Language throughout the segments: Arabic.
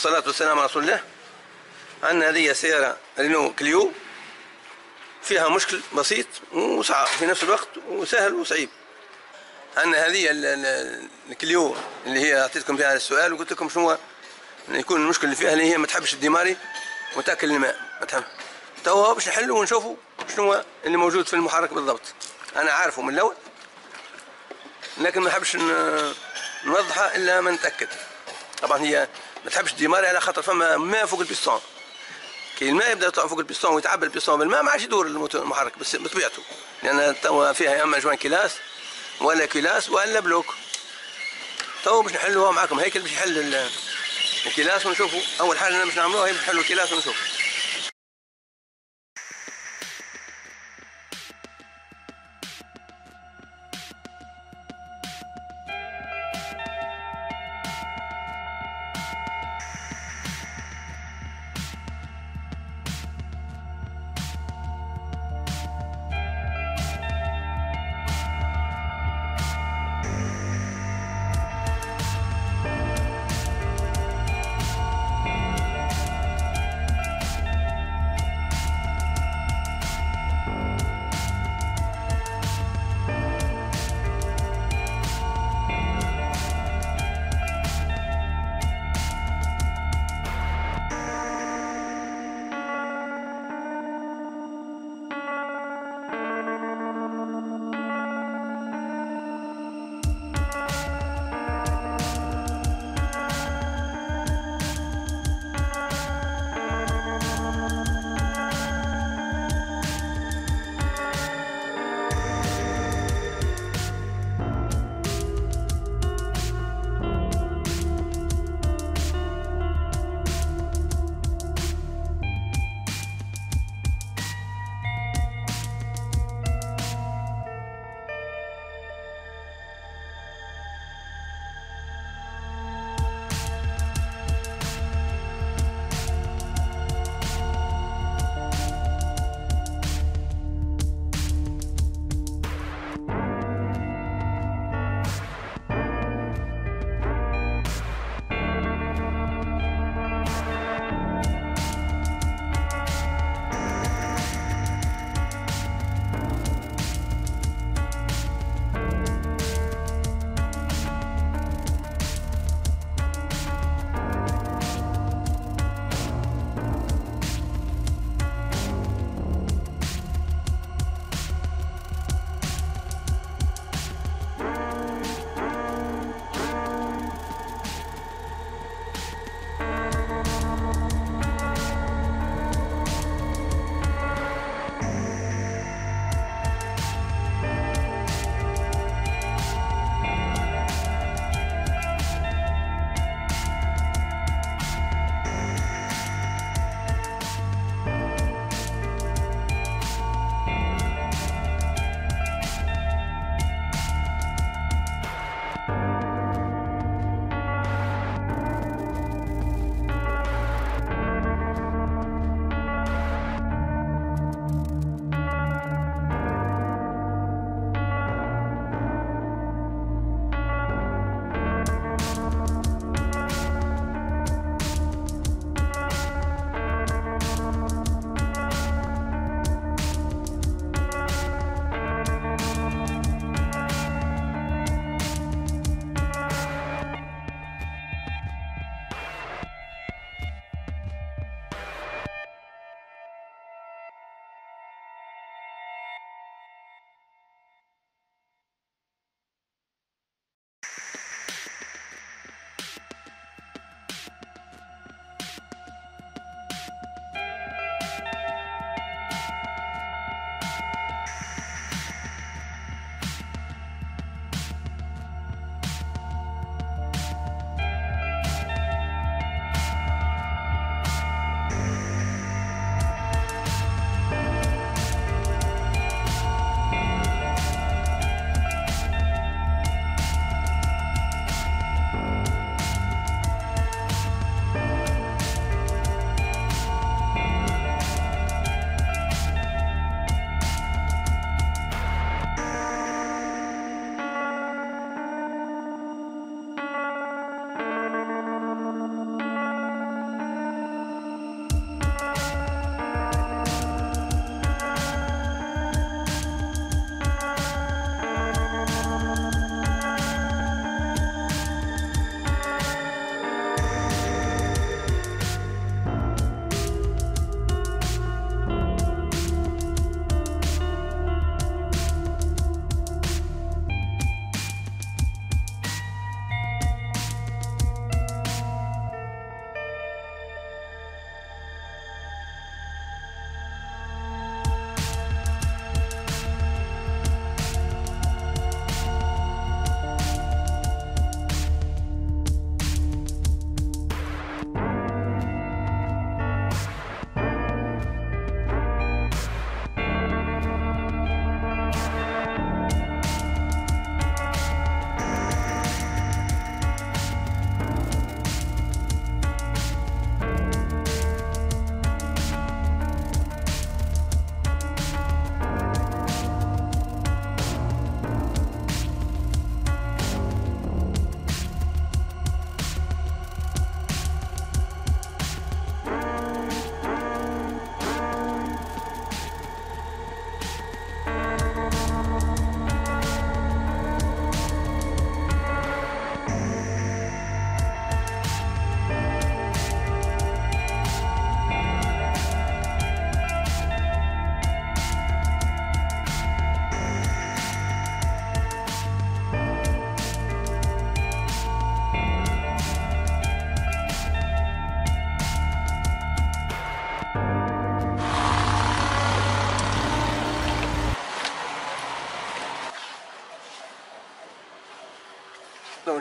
والصلاة والسلام على رسول الله. عندنا هذه سيارة رينو كليو فيها مشكل بسيط وصعب في نفس الوقت وسهل وصعيب. عندنا هذه الكليو اللي هي أعطيتكم فيها السؤال وقلت لكم شنو يكون المشكل اللي فيها، اللي هي ما تحبش الديماري وتاكل الماء ما تحب. توا باش نحلوا ونشوفوا شنو اللي موجود في المحرك بالضبط. أنا عارفه من الأول لكن ما نحبش نوضحها إلا ما نتأكد. طبعا هي ما تحبش الديماري على خاطر فما ماء فوق البيستون. كي الماء يبدا يطلع فوق البيستون ويتعبى البيستون بالماء ما عادش يدور المحرك بس بطبيعته، لان توا فيها يا اما جوان كلاس ولا كلاس ولا بلوك. تو باش نحلوها معاكم هيكل باش يحل الكلاس ونشوفوا. اول حاجه باش نعملوها هي باش نحلوا الكلاس ونشوفوا.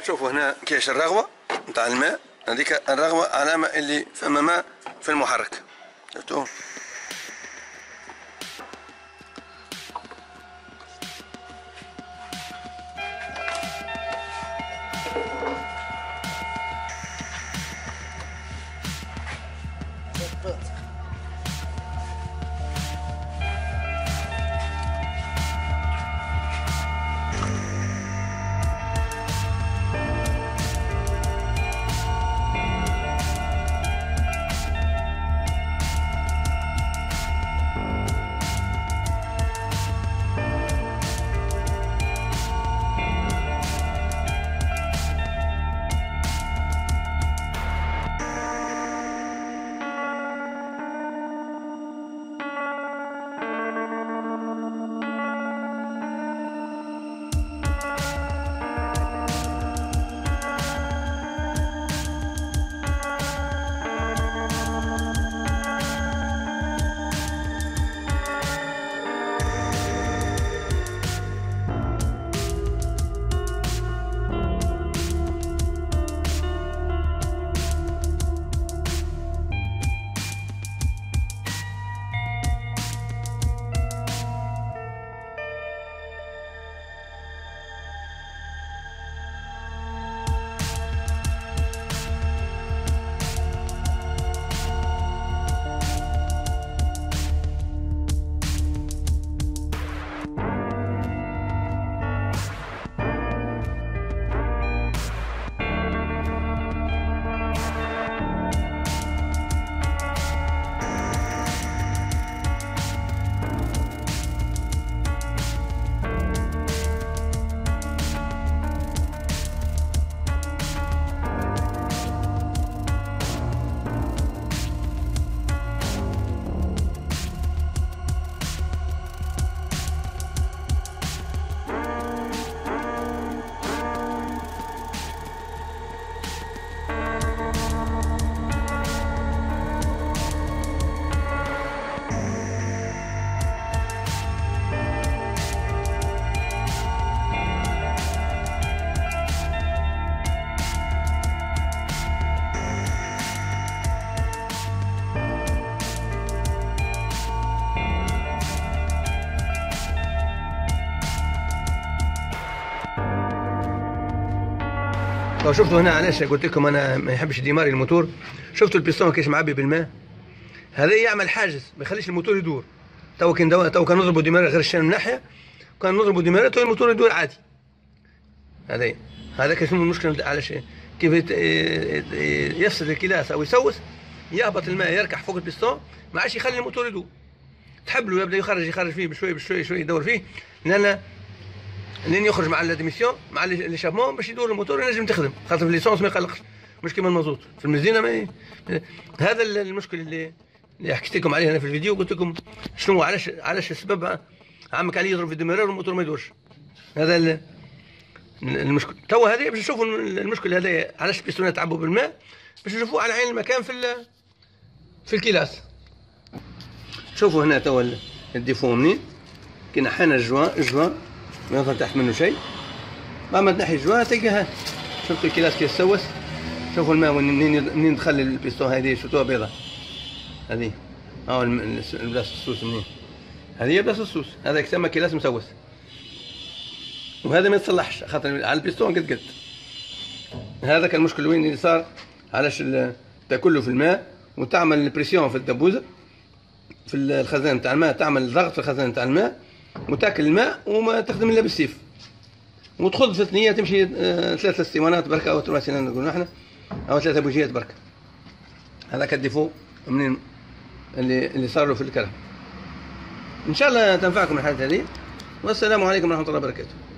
نشوفوا هنا كاش الرغوة نتاع الماء، هذيك الرغوة علامة اللي فما ماء في المحرك، شفتوا؟ لو شفتوا هنا علاش قلت لكم انا ما يحبش ديماري الموتور، شفتوا البيستون كيش معبي بالماء، هذا يعمل حاجز ما يخليش الموتور يدور. تو كان نضربوا ديماري غير الشان من ناحيه، كان نضربوا ديماري تو الموتور يدور عادي. هذا كيف المشكله علاش كيف يفسد الكلاس او يسوس، يهبط الماء يركح فوق البيستون ما عادش يخلي الموتور يدور. تحبلوا يبدا يخرج فيه بشوي بشوي شوي يدور فيه، لين يخرج مع الديميسيون مع ليشابمون باش يدور الموتور ينجم تخدم، خاطر في الليسونس ما يقلقش، مش كيما المازوت في المزينه ما هذا المشكل اللي حكيت لكم عليه انا في الفيديو، قلت لكم شنو علاش السبب عمك عليه يضرب في الديميرور والموتور ما يدورش. هذا المشكل. تو هذه باش نشوفوا المشكل هذا علاش البيستونات تعبوا بالماء، باش نشوفوه على عين المكان في الكلاس. شوفوا هنا تو الديفو منين كي نحينا الجوان ما يظهر تحت منه شيء، ما تنحي الجوان تلقاها. شفتوا الكلاس كي يسوس، شوفوا الماء منين دخل البيستون، هذه شفتوها بيضة، هذه البلاصة السوس منين، هذه هي بلاصة السوس، هذا يسمى كلاس مسوس، وهذا ما يتصلحش خاطر على البيستون قد هذا كان المشكل وين اللي صار، علاش تاكله في الماء وتعمل البريسيون في الدبوزة في الخزان تاع الماء، تعمل ضغط في الخزان تاع الماء وتاكل الماء وما تخدم الا بالسيف، وتخض في الثنيه تمشي 3 اسطوانات بركه او 3 سنين نقولوا احنا، او 3 بوجيات بركه. هذاك الديفو منين اللي صار له في الكرهب. ان شاء الله تنفعكم الحلقه هذه، والسلام عليكم ورحمه الله وبركاته.